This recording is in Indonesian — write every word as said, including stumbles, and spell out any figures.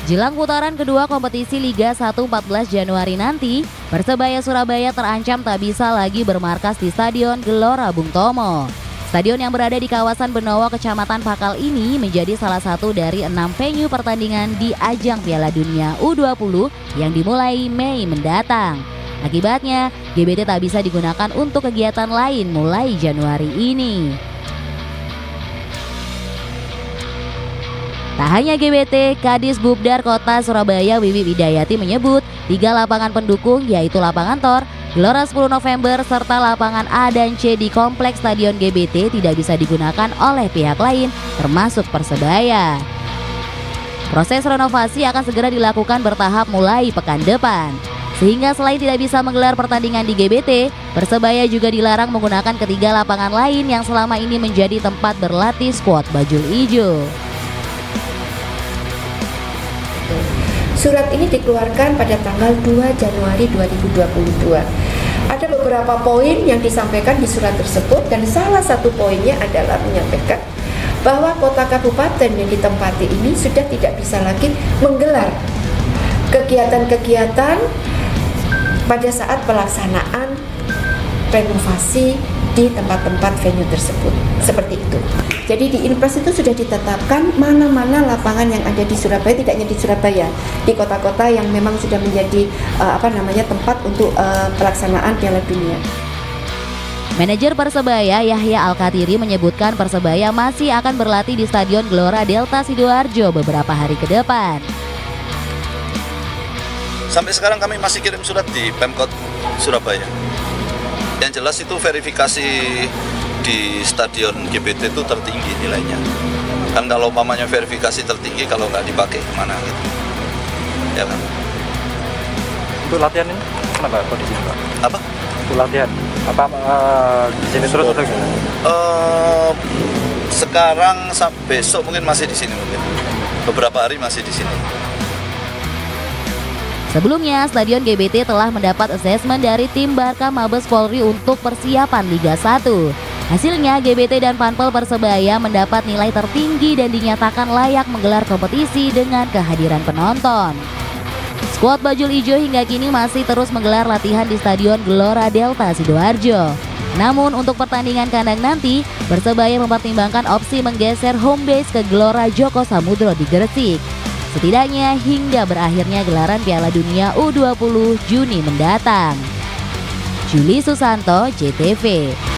Jelang putaran kedua kompetisi Liga satu empat belas Januari nanti, Persebaya Surabaya terancam tak bisa lagi bermarkas di Stadion Gelora Bung Tomo. Stadion yang berada di kawasan Benowo, Kecamatan Pakal ini menjadi salah satu dari enam venue pertandingan di ajang Piala Dunia U dua puluh yang dimulai Mei mendatang. Akibatnya, G B T tak bisa digunakan untuk kegiatan lain mulai Januari ini. Tak hanya G B T, Kadis Bubdar Kota Surabaya Wiwi Widayati menyebut tiga lapangan pendukung yaitu lapangan Tor, Gelora sepuluh November serta lapangan A dan C di kompleks Stadion G B T tidak bisa digunakan oleh pihak lain termasuk Persebaya. Proses renovasi akan segera dilakukan bertahap mulai pekan depan. Sehingga selain tidak bisa menggelar pertandingan di G B T, Persebaya juga dilarang menggunakan ketiga lapangan lain yang selama ini menjadi tempat berlatih skuad Bajul Ijo. Surat ini dikeluarkan pada tanggal dua Januari dua ribu dua puluh dua. Ada beberapa poin yang disampaikan di surat tersebut dan salah satu poinnya adalah menyampaikan bahwa kota kabupaten yang ditempati ini sudah tidak bisa lagi menggelar kegiatan-kegiatan pada saat pelaksanaan renovasi di tempat-tempat venue tersebut, seperti itu. Jadi di Inpres itu sudah ditetapkan mana-mana lapangan yang ada di Surabaya, tidak hanya di Surabaya, di kota-kota yang memang sudah menjadi uh, apa namanya tempat untuk uh, pelaksanaan Piala Dunia. Manajer Persebaya Yahya Al-Katiri menyebutkan Persebaya masih akan berlatih di Stadion Gelora Delta Sidoarjo beberapa hari ke depan. Sampai sekarang kami masih kirim surat di Pemkot Surabaya. Yang jelas itu verifikasi di Stadion G B T itu tertinggi nilainya. Kan kalau umpamanya verifikasi tertinggi, kalau nggak dipakai kemana gitu. Ya kan. Untuk latihan ini kenapa kok di sini Pak? Apa? Untuk latihan apa uh, di sini terus atau gimana? Uh, sekarang besok mungkin masih di sini mungkin. Beberapa hari masih di sini. Sebelumnya, Stadion G B T telah mendapat asesmen dari tim Barka Mabes Polri untuk persiapan Liga satu. Hasilnya, G B T dan Panpel Persebaya mendapat nilai tertinggi dan dinyatakan layak menggelar kompetisi dengan kehadiran penonton. Skuad Bajul Ijo hingga kini masih terus menggelar latihan di Stadion Gelora Delta Sidoarjo. Namun untuk pertandingan kandang nanti, Persebaya mempertimbangkan opsi menggeser home base ke Gelora Joko Samudro di Gresik. Setidaknya hingga berakhirnya gelaran Piala Dunia U dua puluh Juni mendatang. Juli Susanto, J T V.